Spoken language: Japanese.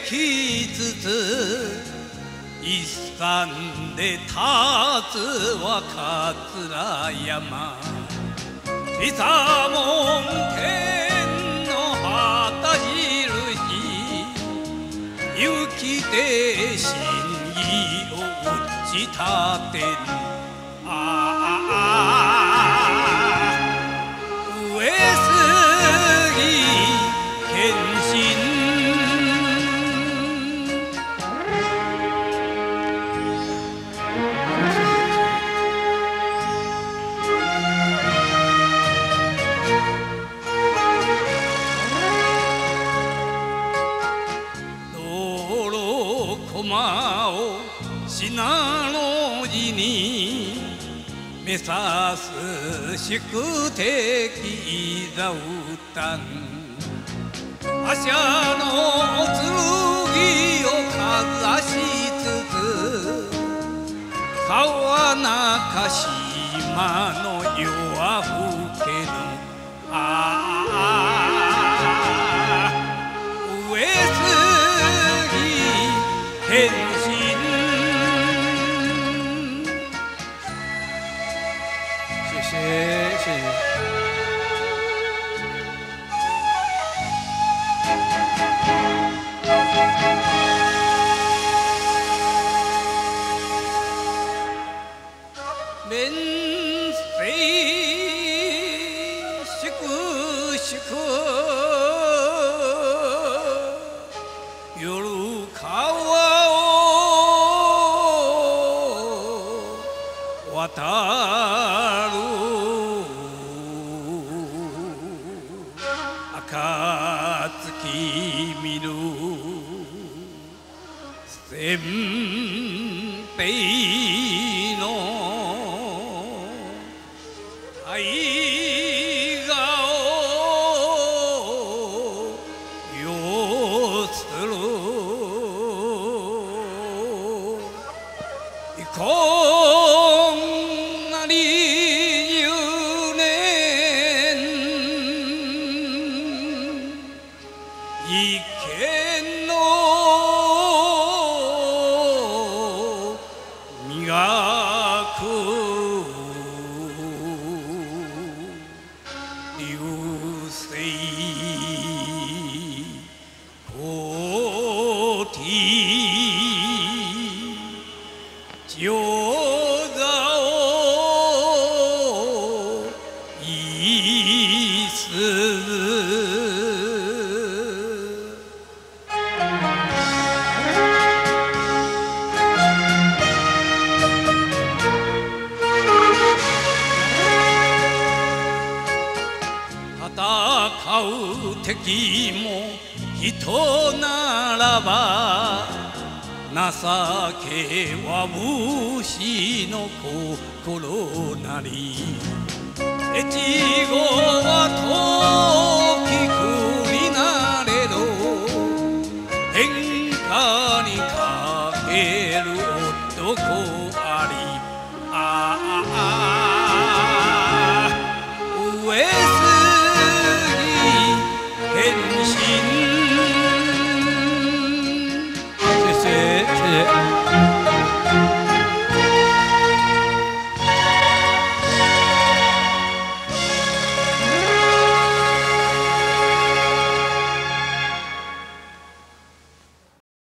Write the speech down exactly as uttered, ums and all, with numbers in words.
きつつ一山で立つは桂山伊佐門天の旗印雪で真偽を打ち立てるああ上杉謙信駒を信濃路に目指す宿敵いざうたん覇者の剣をかざしつつ川中島の夜は更けぬああ上杉謙信谢谢谢谢免税粛粛夜川を渡る暁見る先兵の大河を要するこんなにじゅうねん一見の磨く流星高低上座をいす戦う敵も人ならば情けは武士の心なり越後は時国なれど天下にかける男